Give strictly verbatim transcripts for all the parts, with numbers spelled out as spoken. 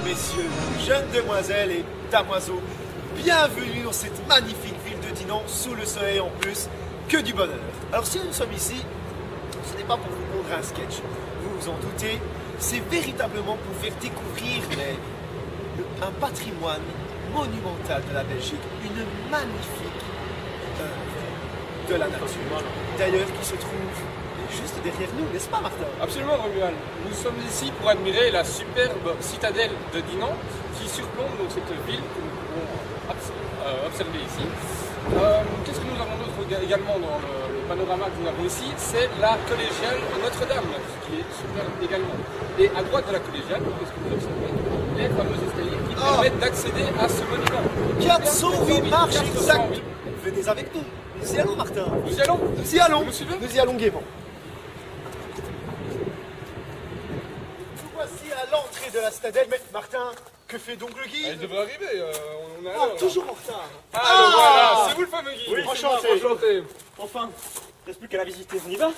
messieurs, jeunes demoiselles et damoiseaux, bienvenue dans cette magnifique ville de Dinan, sous le soleil en plus, que du bonheur. Alors si nous sommes ici, ce n'est pas pour vous pondre un sketch, vous vous en doutez, c'est véritablement pour faire découvrir les, le, un patrimoine monumental de la Belgique, une magnifique œuvre de la nature, d'ailleurs qui se trouve juste derrière nous, n'est-ce pas Martin? Absolument Romuald, nous sommes ici pour admirer la superbe citadelle de Dinan qui surplombe donc cette ville que nous pouvons observer ici. Euh, Qu'est-ce que nous avons d'autre également dans le, le panorama que nous avons ici? C'est la collégiale Notre-Dame, qui est superbe également. Et à droite de la collégiale, qu'est-ce que vous observez? Les fameux escaliers qui oh. permettent d'accéder à ce monument. quatre cent huit marches exactes. Venez avec nous. Nous y allons Martin. Nous y allons. Nous y allons. Vous me suivez? Nous y allons gaiement. Nous voici à l'entrée de la citadelle. Mais Martin, que fait donc le guide? Elle devrait arriver. Euh, on a Ah, toujours en retard. Ah, ah voilà, c'est vous le fameux guide. Oui, enchanté. enchanté. Enfin, il ne reste plus qu'à la visiter. On y va?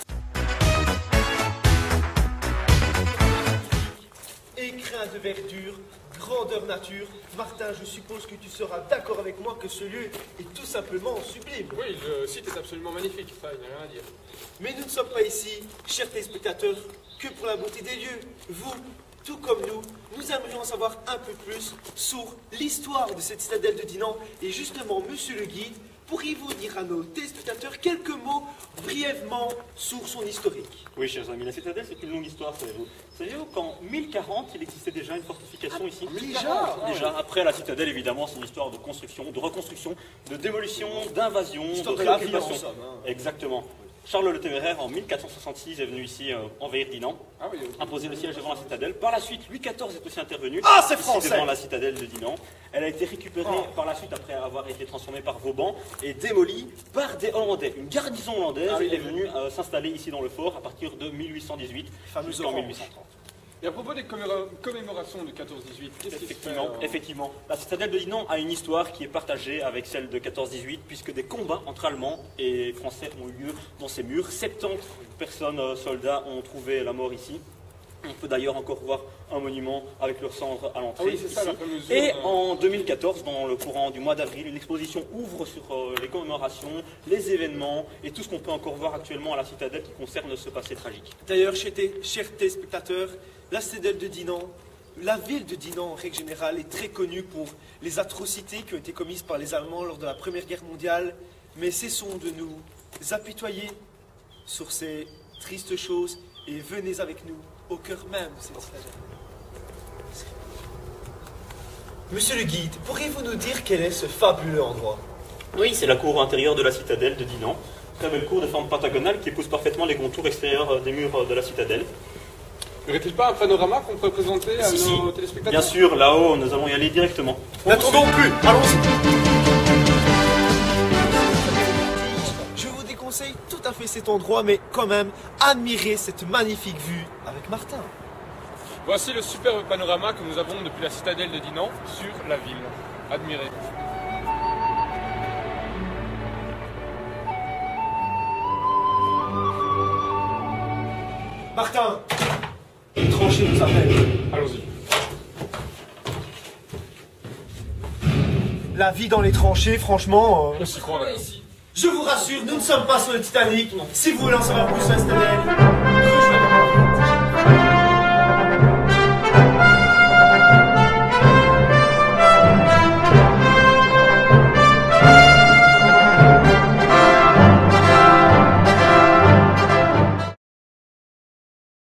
Écrin de verdure, grandeur nature. Martin, je suppose que tu seras d'accord avec moi que ce lieu est tout simplement sublime. Oui, le site est absolument magnifique, ça, il n'y a rien à dire. Mais nous ne sommes pas ici, chers téléspectateurs, que pour la beauté des lieux. Vous, tout comme nous, nous aimerions en savoir un peu plus sur l'histoire de cette citadelle de Dinan. Et justement, monsieur le guide, pourriez-vous dire à nos téléspectateurs quelques mots brièvement sur son historique? Oui, chers amis, la citadelle, c'est une longue histoire, savez-vous. Savez-vous qu'en mille quarante, il existait déjà une fortification ah, ici? Déjà Déjà, après la citadelle, évidemment, c'est une histoire de construction, de reconstruction, de démolition, d'invasion, de de réaffirmation. hein. Exactement. Charles le Téméraire, en mille quatre cent soixante-six, est venu ici euh, envahir Dinan, ah, oui, oui. imposer le siège devant la citadelle. Par la suite, Louis quatorze est aussi intervenu ah, c'est ici français. devant la citadelle de Dinan. Elle a été récupérée oh. par la suite après avoir été transformée par Vauban et démolie par des Hollandais. Une garnison hollandaise ah, oui, est venue euh, s'installer ici dans le fort à partir de mille huit cent dix-huit jusqu'en mille huit cent trente. Et à propos des commémorations de quatorze dix-huit, qu'est-ce qui se fait Effectivement, effectivement, la citadelle de Dinan a une histoire qui est partagée avec celle de quatorze dix-huit, puisque des combats entre Allemands et Français ont eu lieu dans ces murs. soixante-dix personnes, euh, soldats, ont trouvé la mort ici. On peut d'ailleurs encore voir un monument avec leurs cendres à l'entrée. Ah oui, c'est ça, la fameuse et zone, en deux mille quatorze, dans le courant du mois d'avril, une exposition ouvre sur euh, les commémorations, les événements et tout ce qu'on peut encore voir actuellement à la citadelle qui concerne ce passé tragique. D'ailleurs, chers téléspectateurs, la citadelle de Dinan, la ville de Dinan en règle générale est très connue pour les atrocités qui ont été commises par les Allemands lors de la Première Guerre mondiale. Mais cessons de nous apitoyer sur ces tristes choses et venez avec nous au cœur même de cette citadelle. Monsieur le guide, pourriez-vous nous dire quel est ce fabuleux endroit? Oui, c'est la cour intérieure de la citadelle de Dinan. Très belle cour de forme pentagonale qui épouse parfaitement les contours extérieurs des murs de la citadelle. Y aurait-il pas un panorama qu'on pourrait présenter à si, nos si. téléspectateurs? Bien sûr, là-haut, nous allons y aller directement. N'attendons plus, allons-y. Je vous déconseille tout à fait cet endroit, mais quand même, admirez cette magnifique vue avec Martin. Voici le superbe panorama que nous avons depuis la citadelle de Dinan sur la ville. Admirez. Martin, les tranchées nous appellent. Allons-y. La vie dans les tranchées, franchement... Euh... On s'y croirait ici. Je vous rassure, nous ne sommes pas sur le Titanic. Si vous voulez en savoir plus sur la citadelle...